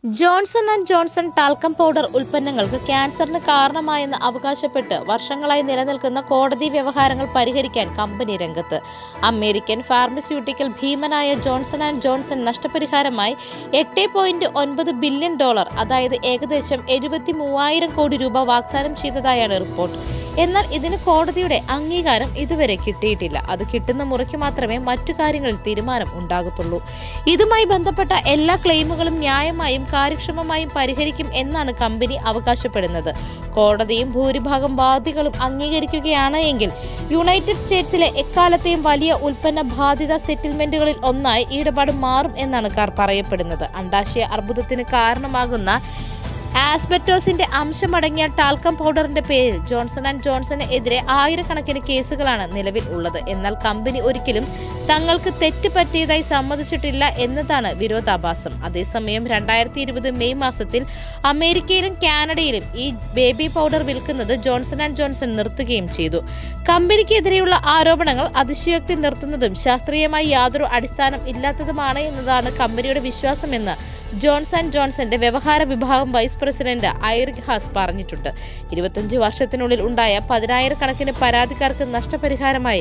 Johnson and Johnson talcum powder ഉൽപ്പന്നങ്ങൾക്ക് ക്യാൻസറിന് കാരണമായെന്ന് അവകാശപ്പെട്ട് വർഷങ്ങളായി നിലനിൽക്കുന്ന കോടതി വ്യവഹാരങ്ങൾ പരിഹരിക്കാൻ കമ്പനി രംഗത്ത്. അമേരിക്കൻ ഫാർമസ്യൂട്ടിക്കൽ ഭീമനായ ജോൺസൺ ആൻഡ് ജോൺസൺ നഷ്ടപരിഹാരമായി $8.9 ബില്യൺ, അതായത് ഏകദേശം 73,000 കോടി രൂപ വാഗ്ദാനം ചെയ്തതായാണ് റിപ്പോർട്ട്. എന്നാൽ ഇതിന് കോടതിയുടെ അംഗീകാരം ഇതുവരെ കിട്ടിയിട്ടില്ല. അത് കിട്ടുന്ന മുറയ്ക്ക് മാത്രമേ മറ്റു കാര്യങ്ങളിൽ തീരുമാനം ഉണ്ടാകത്തുള്ളൂ. ഇതുമായി ബന്ധപ്പെട്ട എല്ലാ ക്ലെയിമുകളും ന്യായമായും കാര്യക്ഷമമായും പരിഹരിക്കും എന്നാണ് കമ്പനി അവകാശപ്പെടുന്നത്. കോടതിയും ഭൂരിഭാഗം വാദികളും അംഗീകരിക്കുകയാണ് എങ്കിൽ യുണൈറ്റഡ് സ്റ്റേറ്റ്സിലെ എക്കാലത്തെയും വലിയ ഉൽപ്പന്ന ബാധിത സെറ്റിൽമെന്റുകളിൽ ഒന്നായി ഈ ഇടപാട് മാറും എന്നാണ് പറയപ്പെടുന്നത്. അണ്ഡാശയ അർബുദത്തിന് കാരണമാകുന്ന ആസ്ബറ്റോസിന്റെ അംശമടങ്ങിയ ടാൽക്കം പൗഡറിന്റെ പേരിൽ ജോൺസൺ ആൻഡ് ജോൺസന് എതിരെ ആയിരക്കണക്കിന് കേസുകളാണ് നിലവിൽ ഉള്ളത്. എന്നാൽ കമ്പനി ഒരിക്കലും തങ്ങൾക്ക് തെറ്റ് പറ്റിയതായി സമ്മതിച്ചിട്ടില്ല എന്നതാണ് വിരോധാഭാസം. അതേസമയം 2020 മെയ് മാസത്തിൽ അമേരിക്കയിലും കാനഡയിലും ഈ ബേബി പൗഡർ വിൽക്കുന്നത് ജോൺസൺ ആൻഡ് ജോൺസൺ നിർത്തുകയും ചെയ്തു. കമ്പനിക്കെതിരെയുള്ള ആരോപണങ്ങൾ അതിശയോക്തി നിർത്തുന്നതും ശാസ്ത്രീയമായി യാതൊരു അടിസ്ഥാനം ഇല്ലാത്തതുമാണ് എന്നതാണ് കമ്പനിയുടെ വിശ്വാസമെന്ന് ജോൺസൺ ആൻഡ് ജോൺസന്റെ വ്യവഹാര വിഭാഗം വൈസ് പ്രസിഡന്റ് ഐറിക് ഹാസ് പറഞ്ഞിട്ടുണ്ട്. 25 വർഷത്തിനുള്ളിൽ ഉണ്ടായ 10,000 കണക്കിന് പരാതിക്കാർക്ക് നഷ്ടപരിഹാരമായി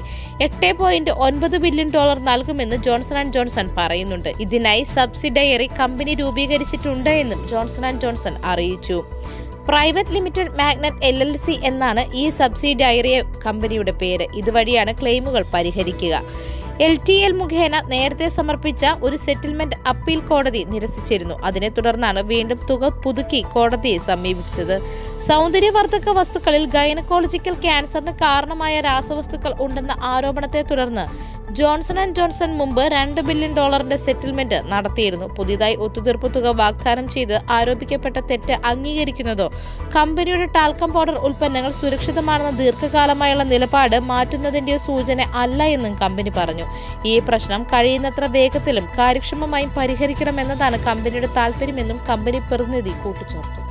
$8.9 ബില്യൺ നൽകുമെന്ന് ജോൺസൺ ആൻഡ് ജോൺസൺ പറയുന്നുണ്ട്. ഇതിനായി സബ്സിഡയറി കമ്പനി രൂപീകരിച്ചിട്ടുണ്ട് എന്നും ജോൺസൺ ആൻഡ് ജോൺസൺ അറിയിച്ചു. പ്രൈവറ്റ് ലിമിറ്റഡ് മാഗ്നറ്റ് LLC എന്നാണ് ഈ സബ്സിഡയറി കമ്പനിയുടെ പേര്. ഇതുവഴിയാണ് ക്ലെയിമുകൾ പരിഹരിക്കുക. LTL മുഖേന നേരത്തെ സമർപ്പിച്ച ഒരു സെറ്റിൽമെന്റ് അപ്പീൽ കോടതി നിരസിച്ചിരുന്നു. അതിനെ തുടർന്നാണ് വീണ്ടും തുക പുതുക്കി കോടതിയെ സമീപിച്ചത്. സൗന്ദര്യവർദ്ധക വസ്തുക്കളിൽ ഗൈനക്കോളജിക്കൽ ക്യാൻസറിന് കാരണമായ രാസവസ്തുക്കൾ ഉണ്ടെന്ന ആരോപണത്തെ തുടർന്ന് ജോൺസൺ ആൻഡ് ജോൺസൺ മുമ്പ് $2 ബില്യൺ സെറ്റിൽമെന്റ് നടത്തിയിരുന്നു. പുതിയതായി ഒത്തുതീർപ്പ് തുക വാഗ്ദാനം ചെയ്ത് ആരോപിക്കപ്പെട്ട തെറ്റ് അംഗീകരിക്കുന്നതോ കമ്പനിയുടെ ടാൽക്കം പൗഡർ ഉൽപ്പന്നങ്ങൾ സുരക്ഷിതമാണെന്ന ദീർഘകാലമായുള്ള നിലപാട് മാറ്റുന്നതിന്റെ സൂചന അല്ല എന്നും കമ്പനി പറഞ്ഞു. ഈ പ്രശ്നം കഴിയുന്നത്ര വേഗത്തിലും കാര്യക്ഷമമായും പരിഹരിക്കണമെന്നതാണ് കമ്പനിയുടെ താൽപര്യമെന്നും കമ്പനി പ്രതിനിധി കൂട്ടിച്ചേർത്തു.